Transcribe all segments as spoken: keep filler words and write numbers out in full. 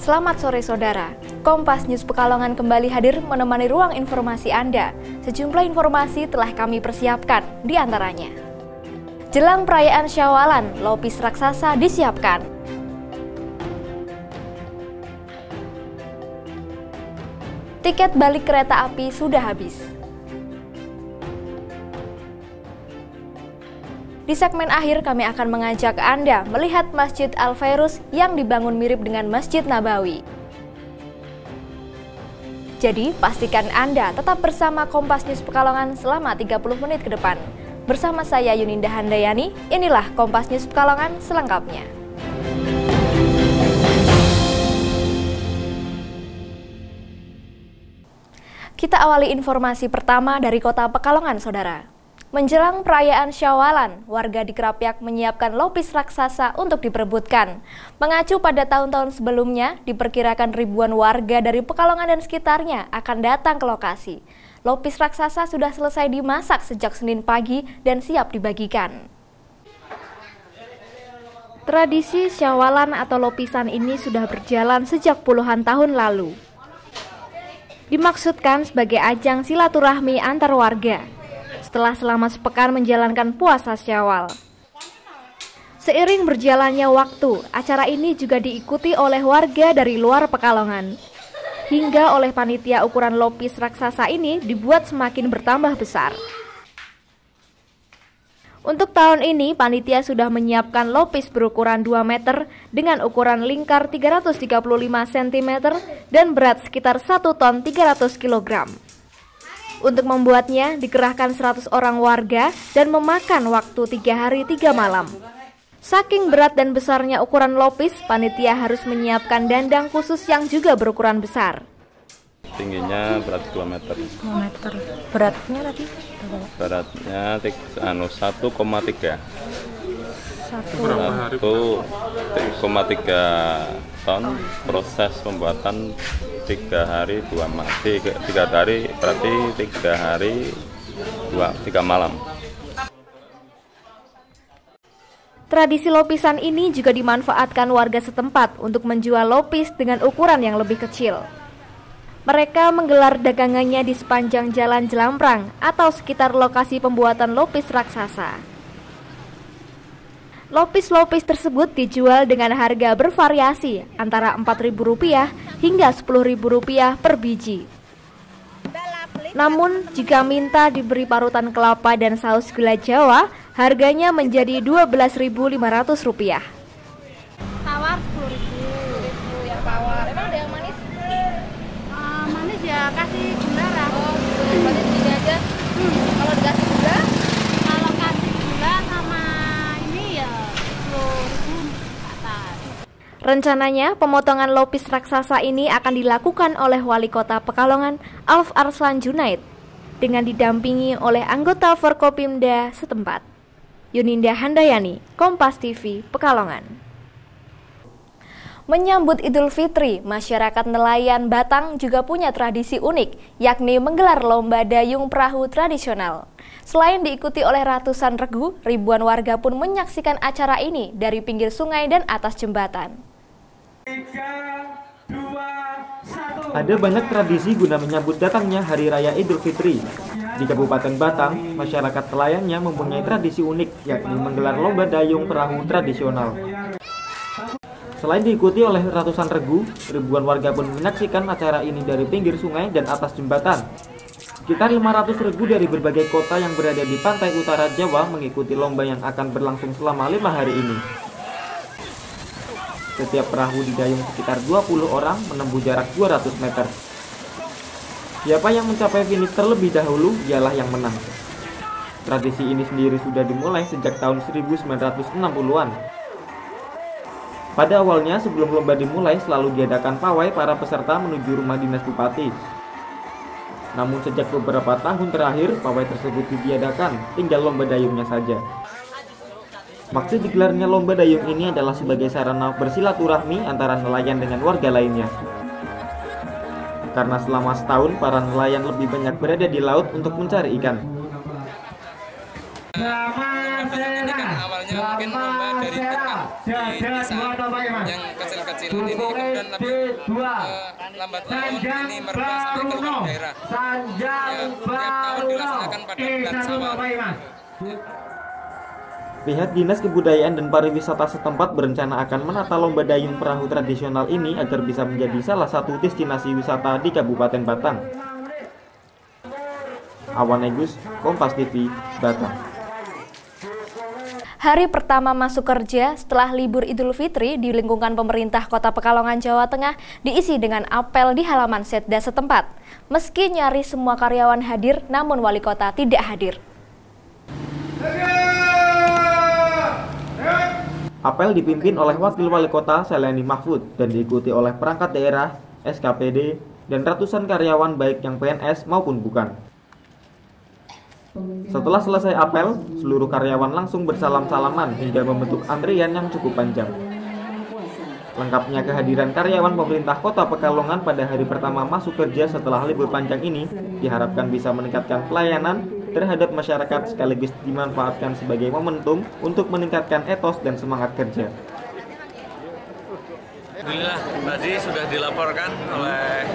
Selamat sore saudara, Kompas News Pekalongan kembali hadir menemani ruang informasi Anda. Sejumlah informasi telah kami persiapkan, di antaranya. Jelang perayaan Syawalan, lopis raksasa disiapkan. Tiket balik kereta api sudah habis. Di segmen akhir kami akan mengajak Anda melihat Masjid Al-Fairuz yang dibangun mirip dengan Masjid Nabawi. Jadi pastikan Anda tetap bersama Kompas News Pekalongan selama tiga puluh menit ke depan. Bersama saya Yuninda Handayani, inilah Kompas News Pekalongan selengkapnya. Kita awali informasi pertama dari kota Pekalongan, saudara. Menjelang perayaan Syawalan, warga di Krapyak menyiapkan lopis raksasa untuk diperebutkan. Mengacu pada tahun-tahun sebelumnya, diperkirakan ribuan warga dari Pekalongan dan sekitarnya akan datang ke lokasi. Lopis raksasa sudah selesai dimasak sejak Senin pagi dan siap dibagikan. Tradisi Syawalan atau lopisan ini sudah berjalan sejak puluhan tahun lalu. Dimaksudkan sebagai ajang silaturahmi antar warga setelah selama sepekan menjalankan puasa Syawal. Seiring berjalannya waktu, acara ini juga diikuti oleh warga dari luar Pekalongan. Hingga oleh panitia ukuran lopis raksasa ini dibuat semakin bertambah besar. Untuk tahun ini, panitia sudah menyiapkan lopis berukuran dua meter dengan ukuran lingkar tiga ratus tiga puluh lima sentimeter dan berat sekitar satu ton tiga ratus kilogram. Untuk membuatnya, dikerahkan seratus orang warga dan memakan waktu tiga hari tiga malam. Saking berat dan besarnya ukuran lopis, panitia harus menyiapkan dandang khusus yang juga berukuran besar. Tingginya berat dua meter. dua meter. Beratnya tadi? Beratnya anu satu koma tiga. satu koma tiga ton. Proses pembuatan tiga hari dua malam. tiga hari berarti tiga hari dua tiga malam. Tradisi lopisan ini juga dimanfaatkan warga setempat untuk menjual lopis dengan ukuran yang lebih kecil. Mereka menggelar dagangannya di sepanjang Jalan Jelamprang atau sekitar lokasi pembuatan lopis raksasa. Lopis-lopis tersebut dijual dengan harga bervariasi antara empat ribu rupiah hingga sepuluh ribu rupiah per biji. Namun, jika minta diberi parutan kelapa dan saus gula Jawa, harganya menjadi dua belas ribu lima ratus rupiah. Tawar sepuluh ribu yang tawar. Emang ada yang manis? Uh, manis ya kasih gula lah. Oh, berarti segini aja. Hmm. Kalau dikasih gula? Kalau kasih gula sama ini ya sepuluh ribu atas. Rencananya, pemotongan lopis raksasa ini akan dilakukan oleh Wali Kota Pekalongan, Alf Arslan Junaid, dengan didampingi oleh anggota Forkopimda setempat. Yuninda Handayani, Kompas T V, Pekalongan. Menyambut Idul Fitri, masyarakat nelayan Batang juga punya tradisi unik, yakni menggelar lomba dayung perahu tradisional. Selain diikuti oleh ratusan regu, ribuan warga pun menyaksikan acara ini dari pinggir sungai dan atas jembatan. Ada banyak tradisi guna menyambut datangnya Hari Raya Idul Fitri. Di Kabupaten Batang, masyarakat nelayannya mempunyai tradisi unik, yakni menggelar lomba dayung perahu tradisional. Selain diikuti oleh ratusan regu, ribuan warga pun menyaksikan acara ini dari pinggir sungai dan atas jembatan. Sekitar lima ratus regu dari berbagai kota yang berada di pantai utara Jawa mengikuti lomba yang akan berlangsung selama lima hari ini. Setiap perahu didayung sekitar dua puluh orang menempuh jarak dua ratus meter. Siapa yang mencapai finish terlebih dahulu, ialah yang menang. Tradisi ini sendiri sudah dimulai sejak tahun seribu sembilan ratus enam puluhan. Pada awalnya, sebelum lomba dimulai, selalu diadakan pawai para peserta menuju rumah dinas bupati. Namun sejak beberapa tahun terakhir, pawai tersebut ditiadakan, tinggal lomba dayungnya saja. Maksud digelarnya lomba dayung ini adalah sebagai sarana bersilaturahmi antara nelayan dengan warga lainnya. Karena selama setahun, para nelayan lebih banyak berada di laut untuk mencari ikan. Awalnya mungkin lomba dari teman di desa yang kecil kecil ini kemudian lebih uh, lambat laun ini merebak sampai ke luar daerah. Ya, tiap tahun dilaksanakan pada bulan Syawal. Pihak Dinas Kebudayaan dan Pariwisata setempat berencana akan menata lomba dayung perahu tradisional ini agar bisa menjadi salah satu destinasi wisata di Kabupaten Batang. Awan Agus, Kompas T V, Batang. Hari pertama masuk kerja setelah libur Idul Fitri di lingkungan pemerintah Kota Pekalongan, Jawa Tengah diisi dengan apel di halaman Setda setempat. Meski nyaris semua karyawan hadir, namun wali kota tidak hadir. Apel dipimpin oleh Wakil Wali Kota Seleni Mahfud dan diikuti oleh perangkat daerah, S K P D, dan ratusan karyawan baik yang P N S maupun bukan. Setelah selesai apel, seluruh karyawan langsung bersalam-salaman hingga membentuk antrian yang cukup panjang. Lengkapnya kehadiran karyawan pemerintah Kota Pekalongan pada hari pertama masuk kerja setelah libur panjang ini diharapkan bisa meningkatkan pelayanan terhadap masyarakat sekaligus dimanfaatkan sebagai momentum untuk meningkatkan etos dan semangat kerja. Alhamdulillah, tadi sudah dilaporkan oleh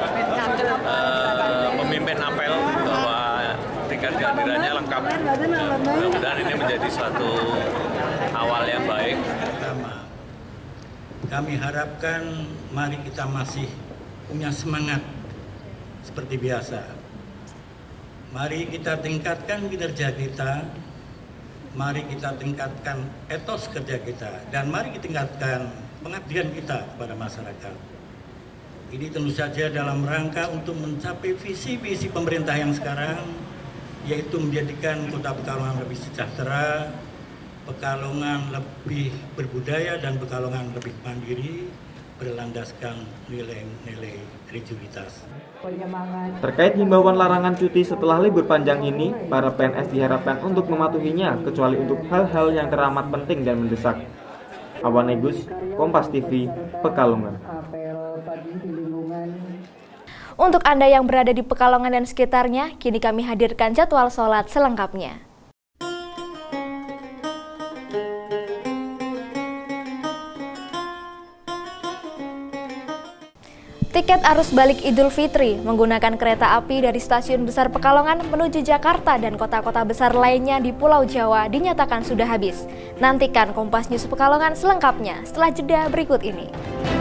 uh, pemimpin apel bahwa tingkat kehadirannya lengkap. Mudah-mudahan ini menjadi suatu awal yang baik. Pertama, kami harapkan mari kita masih punya semangat seperti biasa. Mari kita tingkatkan kinerja kita, mari kita tingkatkan etos kerja kita, dan mari kita tingkatkan pengabdian kita kepada masyarakat. Ini tentu saja dalam rangka untuk mencapai visi-visi pemerintah yang sekarang, yaitu menjadikan Kota Pekalongan lebih sejahtera, Pekalongan lebih berbudaya, dan Pekalongan lebih mandiri, berlandaskan nilai-nilai religiusitas. Terkait himbauan larangan cuti setelah libur panjang ini, para P N S diharapkan untuk mematuhinya, kecuali untuk hal-hal yang teramat penting dan mendesak. Awan Agus, Kompas T V, Pekalongan. Untuk Anda yang berada di Pekalongan dan sekitarnya, kini kami hadirkan jadwal sholat selengkapnya. Tiket arus balik Idul Fitri menggunakan kereta api dari Stasiun Besar Pekalongan menuju Jakarta dan kota-kota besar lainnya di Pulau Jawa dinyatakan sudah habis. Nantikan Kompas News Pekalongan selengkapnya setelah jeda berikut ini.